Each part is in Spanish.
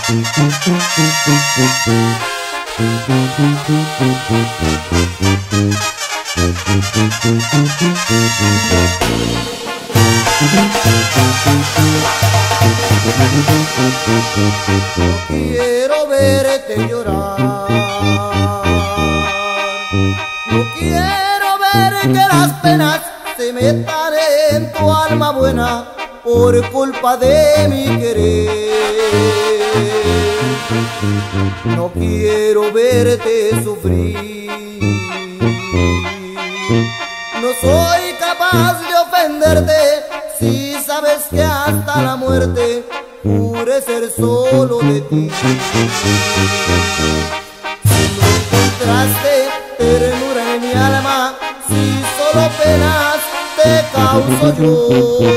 quiero verte llorar, no quiero ver que las penas se metan en tu alma buena por culpa de mi querer. No quiero verte sufrir, no soy capaz de ofenderte si sabes que hasta la muerte juré ser solo de ti. Si no encontraste ternura en mi alma, si solo penas te causo yo,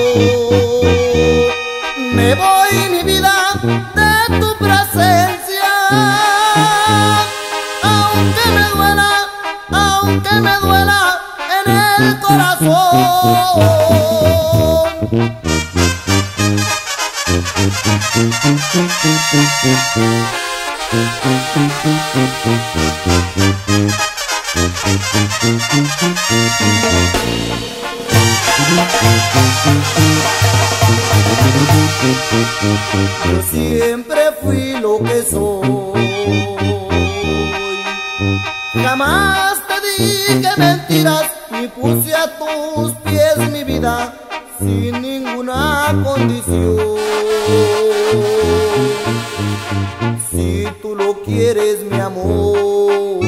me voy mi vida de tu presencia, aunque me duela en el corazón. Yo siempre fui lo que soy, jamás te dije mentiras ni puse a tus pies mi vida sin ninguna condición. Si tú lo quieres, mi amor,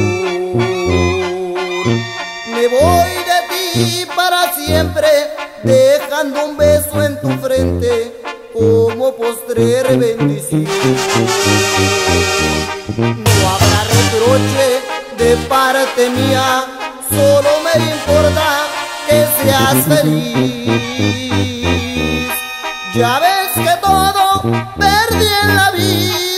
me voy de ti para siempre, dejando un beso en tu frente como postrer bendición. No habrá reproche de parte mía, solo me importa que seas feliz. Ya ves que todo perdí en la vida.